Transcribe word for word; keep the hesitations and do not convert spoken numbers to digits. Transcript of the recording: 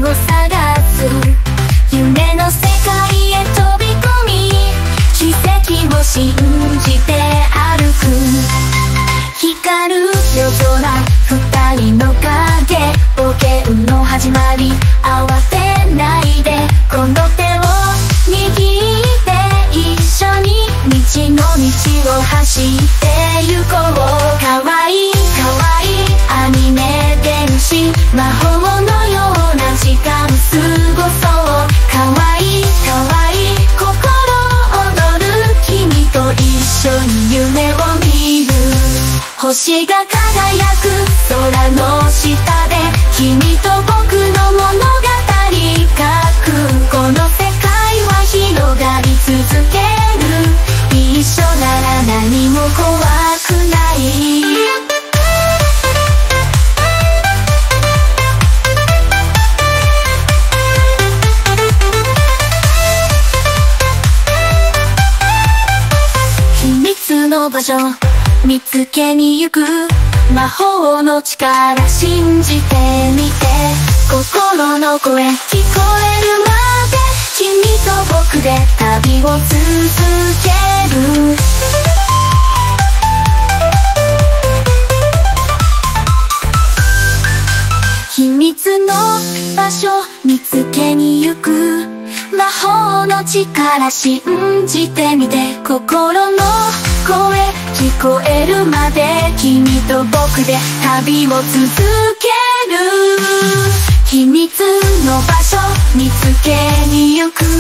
を探す夢の世界へ飛び込み奇跡を信じて歩く光る夜空二人の影冒険の始まり慌てないでこの手を握って一緒に道の道を走って行こうかわいいかわいいアニメ電子魔法のような時間過ごそうかわいいかわいい心躍る君と一緒に夢を見る星が輝く空の下で君と僕の物語書くこの世界は広がり続ける一緒なら何も怖くない秘密の場所見つけに行く魔法の力信じてみて心の声聞こえるまで君と僕で旅を続ける秘密の場所見つけに行く魔法の力信じてみて心の声聞こえるまで君と僕で旅を続ける秘密の場所見つけに行く